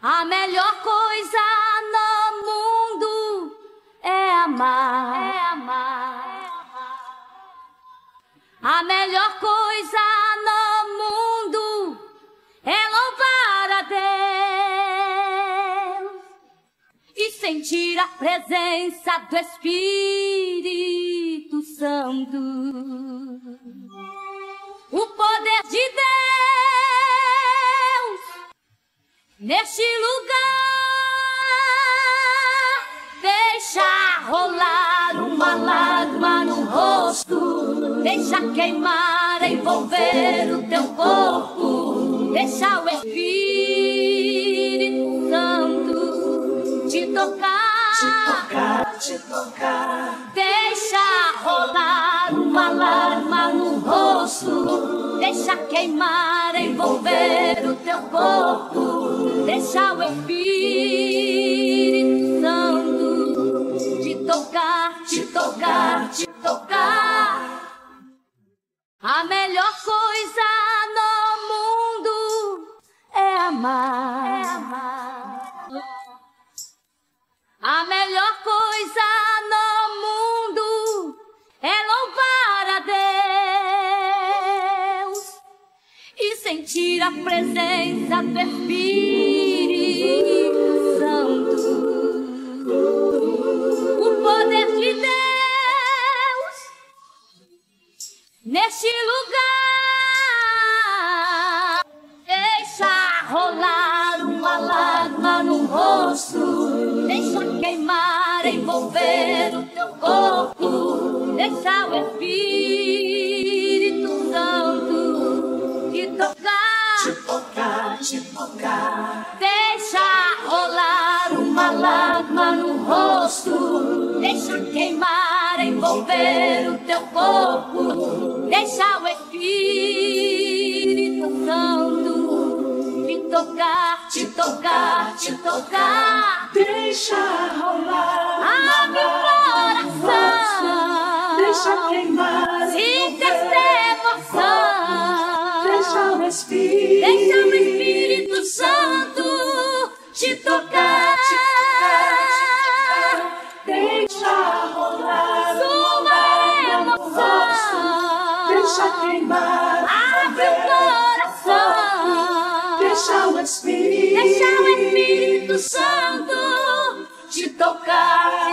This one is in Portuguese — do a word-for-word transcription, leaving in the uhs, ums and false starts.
A melhor coisa no mundo é amar. É amar. A melhor coisa no mundo é louvar a Deus e sentir a presença do Espírito Santo. O poder de Deus neste lugar, deixa rolar uma lágrima no rosto, deixa queimar, envolver o teu corpo, deixa o Espírito Santo te tocar, te tocar, te tocar. Deixa rolar uma lágrima no rosto, deixa queimar, envolver o teu corpo, deixa o Espírito Santo te tocar, te tocar, te tocar. A melhor coisa no mundo é amar. É amar. A melhor coisa no mundo é louvar a Deus e sentir a presença do Espírito Santo. O poder de Deus neste lugar, deixa rolar uma lágrima no rosto, deixa queimar, envolver o teu corpo, deixa o Espírito Santo te tocar, te tocar, te tocar. Deixa rolar uma lágrima no rosto, deixa queimar, envolver o teu corpo, deixa o Espírito Santo te tocar, te tocar, te tocar. Deixa rolar Abre o coração, deixa queimar, sinta esta emoção, deixa o Espírito, deixa o Espírito Santo te tocar, te tocar. Deixa rolar sua emoção, deixa queimar, abre o coração, deixa o Espírito, deixa o Espírito Santo te tocar.